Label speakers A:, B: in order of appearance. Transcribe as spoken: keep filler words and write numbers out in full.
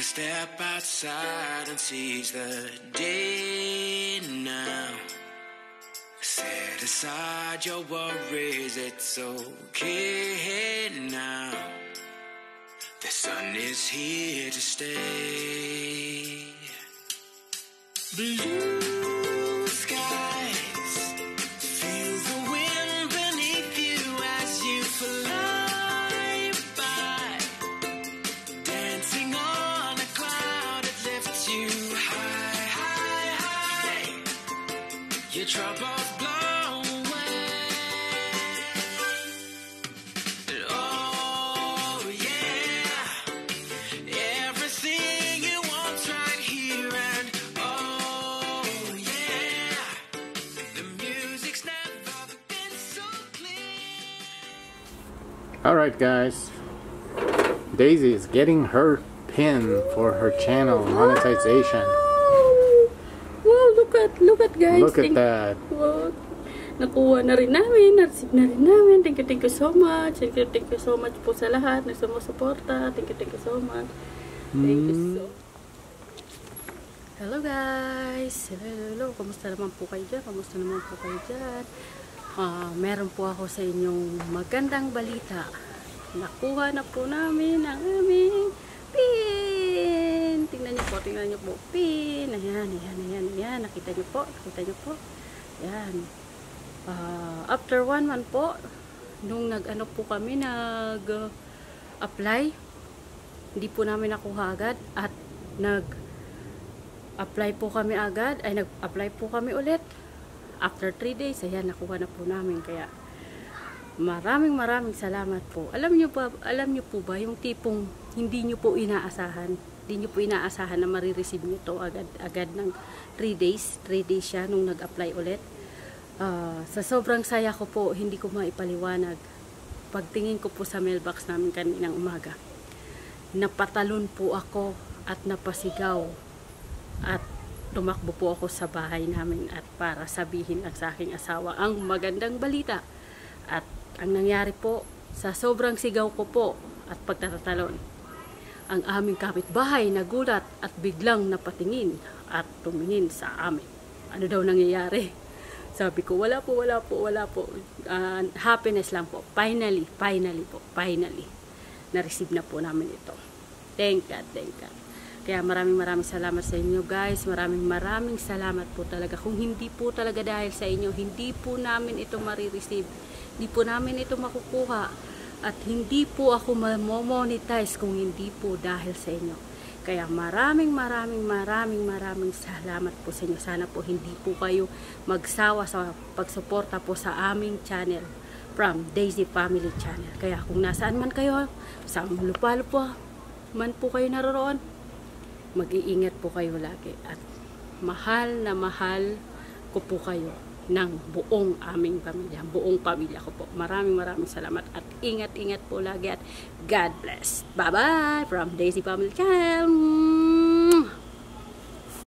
A: step outside and seize the day now. Set aside your worries, it's okay now. The sun is here to stay. Blue skies, feel the wind beneath you as you fly by, dancing on a cloud that lifts you high, high, high. Your troubles blow away. Oh yeah, everything you want's right here, and oh yeah, the music's never been so clear.
B: Alright guys, Daisy is getting her pin for her channel monetization.
C: Wow, look at, look at guys.
B: Look at
C: Thank,
B: that.
C: wow. Nakuha na rin namin, na-receive na rin namin. Thank you, thank you so much. Thank you, thank you so much po sa lahat na sumusuporta. Thank you, thank you so much. Thank you so Hello guys. Hello, hello, hello. Kamusta naman po kayo dyan? Kamusta naman po kayo dyan? Uh, meron po ako sa inyong magandang balita. Nakuha na po namin ang aming pin. Tingnan niyo po, tingnan niyo po. Pin. Ayan, ayan, ayan, ayan. Nakita niyo po, nakita niyo po. Ayan. Uh, after one month po, nung nag-ano po kami, nag-apply, uh, hindi po namin nakuha agad. At nag-apply po kami agad, ay nag-apply po kami ulit. After three days, ayan, nakuha na po namin. Kaya, maraming maraming salamat po. Alam niyo ba, alam niyo po ba, yung tipong hindi niyo po inaasahan, hindi niyo po inaasahan na marireceive niyo to agad, agad ng three days. three days siya nung nag-apply ulit. Uh, sa sobrang saya ko po, hindi ko maipaliwanag. Pagtingin ko po sa mailbox namin kaninang umaga, napatalon po ako at napasigaw. At tumakbo po ako sa bahay namin at para sabihin ang sa aking asawa ang magandang balita. At ang nangyari po, sa sobrang sigaw ko po at pagtatatalon, ang aming kapitbahay nagulat at biglang napatingin at tumingin sa amin. Ano daw nangyayari? Sabi ko, wala po, wala po, wala po. Uh, happiness lang po. Finally, finally po, finally. Na-receive na po namin ito. Thank God, thank God. Kaya maraming maraming salamat sa inyo guys. Maraming maraming salamat po talaga. Kung hindi po talaga dahil sa inyo, hindi po namin ito marireceive. Hindi po namin ito makukuha. At hindi po ako ma-monetize kung hindi po dahil sa inyo. Kaya maraming maraming maraming maraming salamat po sa inyo. Sana po hindi po kayo magsawa sa pagsuporta po sa aming channel from Daisy Family Channel. Kaya kung nasaan man kayo, sa lupa-lupa man po kayo naroroon, mag-iingat po kayo lagi. At mahal na mahal ko po kayo ng buong aming pamilya. Buong pamilya ko po. Maraming maraming salamat at ingat-ingat po lagi at God bless. Bye-bye from Daisy Family Channel.